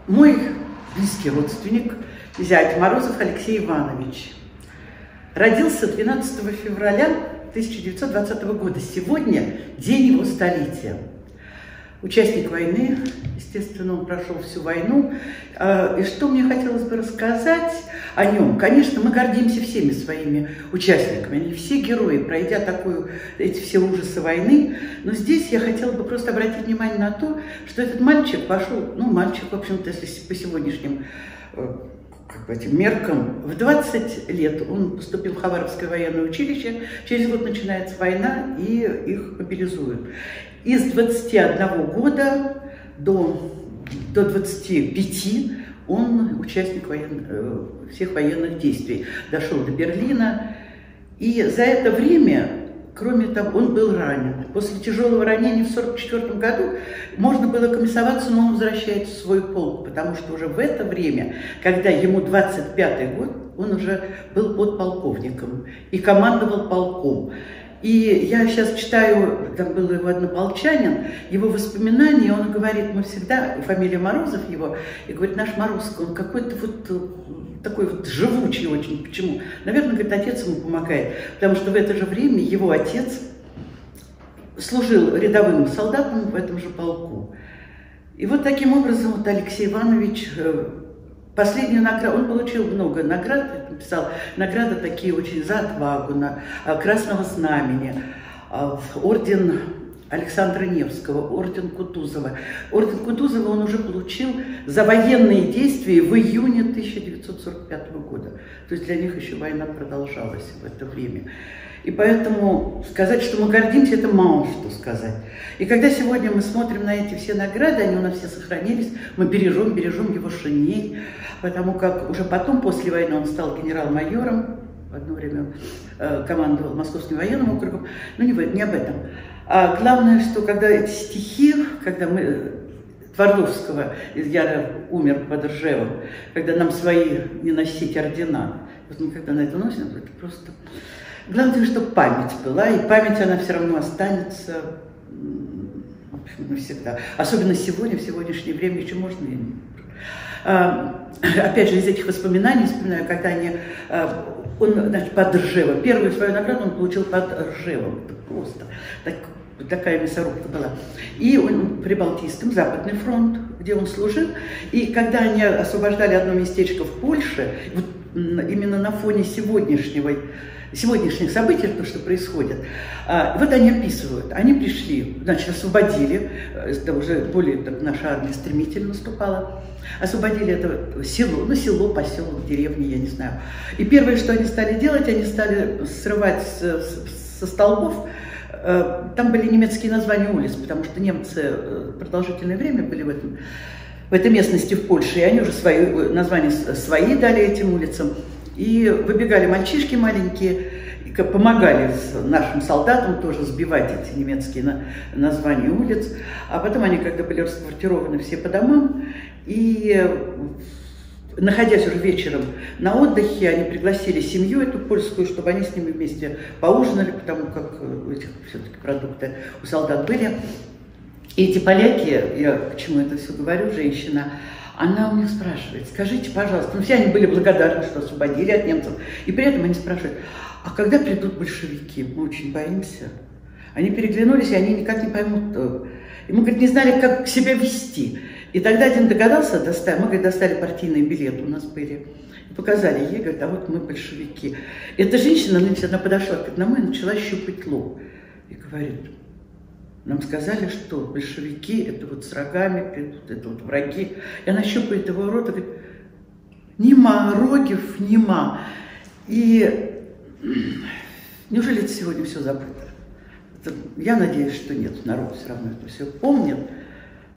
Мой близкий родственник, зять Морозов Алексей Иванович, родился 12 февраля 1920 года. Сегодня день его столетия. Участник войны, естественно, он прошел всю войну. И что мне хотелось бы рассказать о нем? Конечно, мы гордимся всеми своими участниками. Они все герои, пройдя эти все ужасы войны. Но здесь я хотела бы просто обратить внимание на то, что этот мальчик пошел, мальчик, в общем-то, если по сегодняшним этим меркам, в 20 лет он поступил в Хабаровское военное училище, через год начинается война, и их мобилизуют. И с 21 года до 25 он участник всех военных действий. Дошел до Берлина, и за это время, кроме того, он был ранен. После тяжелого ранения в 1944 году можно было комиссоваться, но он возвращается в свой полк, потому что уже в это время, когда ему 25-й год, он уже был подполковником и командовал полком. И я сейчас читаю, там был его однополчанин, его воспоминания, он говорит, мы всегда, фамилия Морозов его, и говорит, наш Морозко, он какой-то такой живучий очень. Почему? Наверное, говорит, отец ему помогает, потому что в это же время его отец служил рядовым солдатом в этом же полку. И вот таким образом Алексей Иванович последнюю награду, он получил много наград, я написал, награды такие очень за отвагу, Красного Знамени, орден Александра Невского, орден Кутузова. Орден Кутузова он уже получил за военные действия в июне 1945 года. То есть для них еще война продолжалась в это время. И поэтому сказать, что мы гордимся, это мало что сказать. И когда сегодня мы смотрим на эти все награды, они у нас все сохранились, мы бережем его шинель, потому как уже потом, после войны, он стал генерал-майором, в одно время командовал Московским военным округом, но не об этом. А главное, что когда эти стихи, когда мы Твардовского, я умер под Ржевом, когда нам свои не носить ордена, вот мы когда на это носим, это просто... Главное, чтобы память была, и память, она все равно останется, в общем, навсегда. Особенно сегодня, в сегодняшнее время еще можно и... Опять же, из этих воспоминаний вспоминаю, когда он, значит, под Ржевом, первую свою награду он получил под Ржевом, это просто такая мясорубка была. И он Прибалтийском, Западный фронт, где он служил, и когда они освобождали одно местечко в Польше, вот именно на фоне сегодняшних событий, то, что происходит, вот они описывают. Они пришли, значит, освободили, это уже более наша армия стремительно наступала, освободили это село, село, поселок, деревня, я не знаю. И первое, что они стали делать, они стали срывать со столбов, там были немецкие названия улиц, потому что немцы продолжительное время были в этой местности в Польше, и они уже названия свои дали этим улицам. И выбегали мальчишки маленькие, помогали нашим солдатам тоже сбивать эти немецкие названия улиц. А потом они, когда были расквартированы все по домам, и находясь уже вечером на отдыхе, они пригласили семью эту польскую, чтобы они с ними вместе поужинали, потому как этих все-таки продукты у солдат были. И эти поляки, я к чему это все говорю, женщина, она у них спрашивает, скажите, пожалуйста, все они были благодарны, что освободили от немцев, и при этом они спрашивают, а когда придут большевики? Мы очень боимся. Они переглянулись, и они никак не поймут. И мы, говорит, не знали, как себя вести. И тогда один догадался, мы, говорит, достали партийные билеты, у нас были, и показали ей, говорит, а вот мы большевики. И эта женщина, она подошла к одному и начала щупать лоб. И говорит, нам сказали, что большевики, это вот с рогами, это вот враги. И она щупает его рот и говорит, нема, Рогев, нема. И неужели это сегодня все забыто? Я надеюсь, что нет, народ все равно это все помнит.